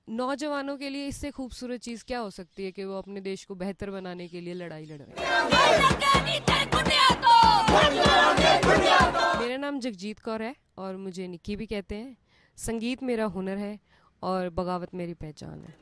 नौजवानों के लिए इससे खूबसूरत चीज़ क्या हो सकती है कि वो अपने देश को बेहतर बनाने के लिए लड़ाई लड़ रहे हैं। मेरा नाम जगजीत कौर है और मुझे निक्की भी कहते हैं। संगीत मेरा हुनर है और बगावत मेरी पहचान है।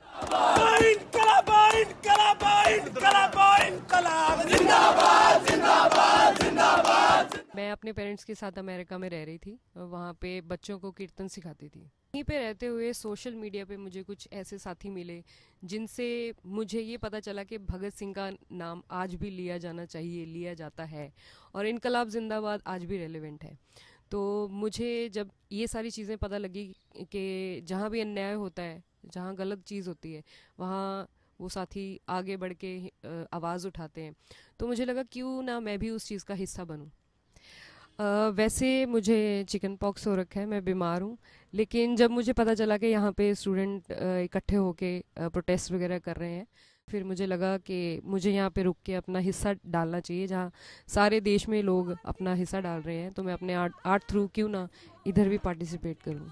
मैं अपने पेरेंट्स के साथ अमेरिका में रह रही थी और वहाँ पे बच्चों को कीर्तन सिखाती थी। यहीं पे रहते हुए सोशल मीडिया पे मुझे कुछ ऐसे साथी मिले जिनसे मुझे ये पता चला कि भगत सिंह का नाम आज भी लिया जाना चाहिए, लिया जाता है, और इनकलाब जिंदाबाद आज भी रेलेवेंट है। तो मुझे जब ये सारी चीज़ें पता लगी कि जहाँ भी अन्याय होता है, जहाँ गलत चीज़ होती है, वहाँ वो साथी आगे बढ़ के आवाज़ उठाते हैं, तो मुझे लगा क्यों ना मैं भी उस चीज़ का हिस्सा बनूं। वैसे मुझे चिकन पॉक्स हो रखा है, मैं बीमार हूँ, लेकिन जब मुझे पता चला कि यहाँ पे स्टूडेंट इकट्ठे होके प्रोटेस्ट वगैरह कर रहे हैं, फिर मुझे लगा कि मुझे यहाँ पे रुक के अपना हिस्सा डालना चाहिए। जहाँ सारे देश में लोग अपना हिस्सा डाल रहे हैं, तो मैं अपने आर्ट थ्रू क्यों ना इधर भी पार्टिसिपेट करूँ।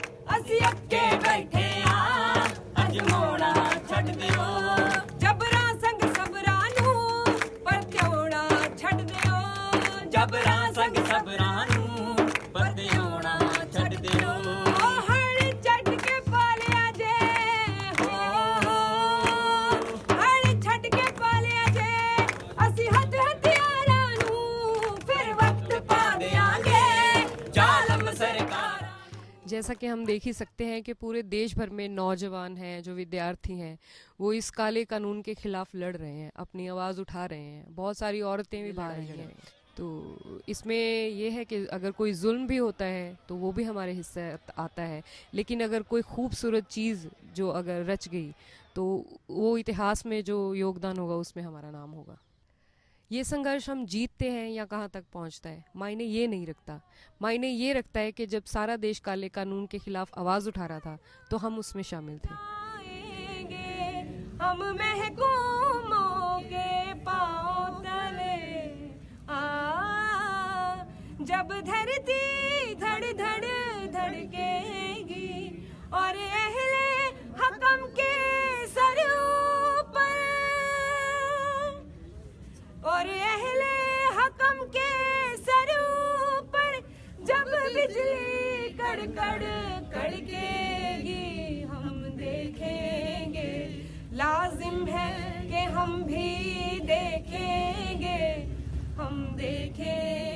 जैसा कि हम देख ही सकते हैं कि पूरे देश भर में नौजवान हैं, जो विद्यार्थी हैं, वो इस काले कानून के खिलाफ लड़ रहे हैं, अपनी आवाज़ उठा रहे हैं। बहुत सारी औरतें भी बाहर हैं। तो इसमें यह है कि अगर कोई जुल्म भी होता है तो वो भी हमारे हिस्से आता है, लेकिन अगर कोई खूबसूरत चीज़ जो अगर रच गई तो वो इतिहास में जो योगदान होगा उसमें हमारा नाम होगा। ये संघर्ष हम जीतते हैं या कहाँ तक पहुँचता है, मायने ये नहीं रखता। मायने ये रखता है कि जब सारा देश काले कानून के खिलाफ आवाज़ उठा रहा था तो हम उसमें शामिल थे। हम महकूमों के पांव तले जब धरती धड़ धड़ धड़केगी और अहले हकम के सर ऊपर और अहले हकम के सर ऊपर जब बिजली कड़कड़ कड़केगी हम देखेंगे, लाजिम है कि हम भी देखेंगे, हम देखेंगे।